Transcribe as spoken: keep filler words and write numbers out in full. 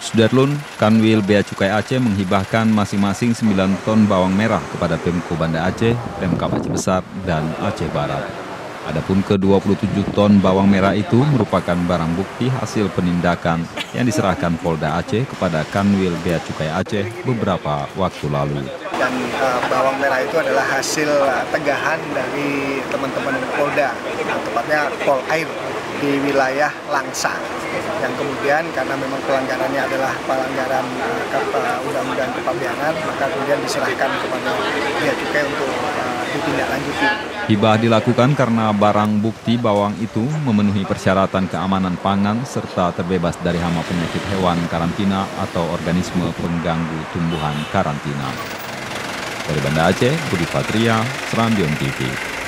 Sudarlun, Kanwil Bea Cukai Aceh menghibahkan masing-masing sembilan ton bawang merah kepada Pemko Banda Aceh, Pemkab Aceh Besar, dan Aceh Barat. Adapun ke dua puluh tujuh ton bawang merah itu merupakan barang bukti hasil penindakan yang diserahkan Polda Aceh kepada Kanwil Bea Cukai Aceh beberapa waktu lalu. Dan uh, bawang merah itu adalah hasil uh, tegahan dari teman-teman Polda, nah, tepatnya Pol Air di wilayah Langsa, yang kemudian karena memang pelanggarannya adalah pelanggaran uh, undang-undang kepabeanan, maka kemudian diserahkan kepada Bea Cukai untuk uh, ditindaklanjuti. Hibah dilakukan karena barang bukti bawang itu memenuhi persyaratan keamanan pangan serta terbebas dari hama penyakit hewan karantina atau organisme pengganggu tumbuhan karantina. Dari Banda Aceh, Budi Patria, Serambion T V.